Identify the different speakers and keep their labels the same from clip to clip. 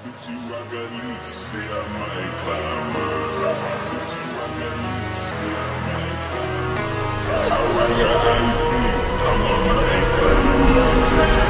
Speaker 1: bitch, you rock a leech, say I might climb her. Bitch, you rock a leech, say I might climb her. I rock a IP, I'm a might climb her.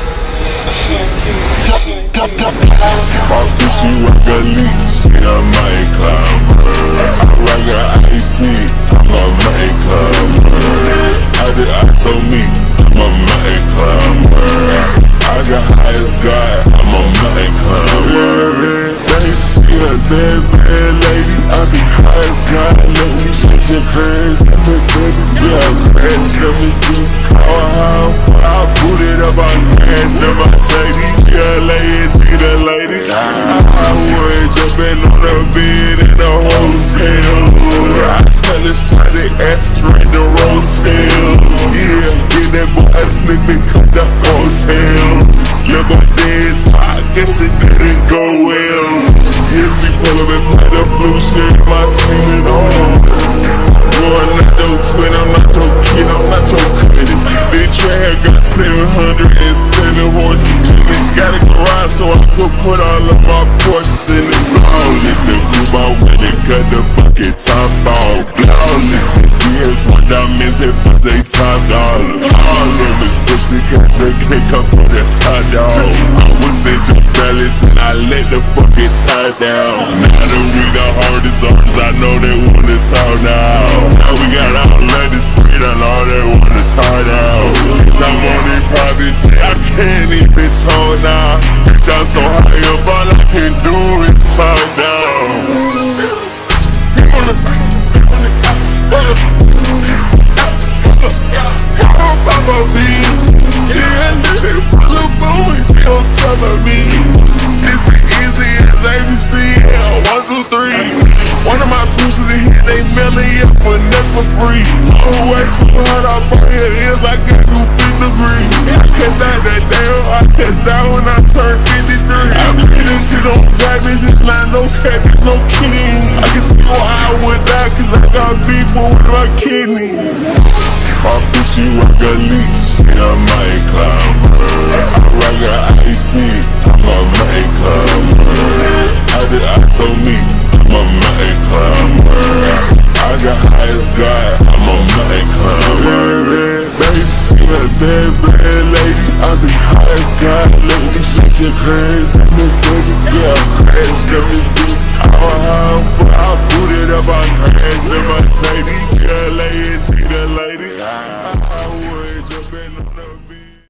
Speaker 1: My bitch, you rock a leech, say I might climb her. I rock a IP, I'm a might climb her. I did ice on me, I'm a might climb her. I got high as God, I'm a might climb her. Now you see a bad, bad lady, I be high as God. Let me shake your crash, let me baby, yeah, I crash. Let me speak, I boot it up, I crash. Let my Mercedes, yeah, lady, the lady. I was jumping on the bed in the hotel. I smell the shiny ass straight the rotel. Yeah, get that boy a snippet, cut the hotel. Little boy dead, so I guess it didn't go well. Yeah, she pull up and play the flu shit, my semen on. Boy, I'm not your twin, I'm not your kid, I'm not your credit. Bitch, your hair got 707 horses in it. Got a garage so I could put all of my Porsches in it. Flawless, the group I went and cut the fucking top off. Flawless, the years, one diamonds, it was they top dollar. All of this pussy cats, they can't come for the top dog. I was in your palace and I let the fucking tie down. Now that we the hardest artists, I know they wanna talk now. Now we got all of this breed and all they wanna talk now. Bitch, I'm on a private jet, I can't even talk now. Bitch, I'm so high up, all I can do is talk down. On top of me, this is easy as ABC. 1, 2, 3. One of my tools is a hit, they mail me up for nothing for free. So way too hard, I burn your ears, I got you 5th degree. I cut down that down, I cut down when I turned 53. I put this shit on garbage, it's not no cat, it's no kidding. I can see why I would die, cause I got beef with my kidney. My bitch, you rock a leech, say I might climb her.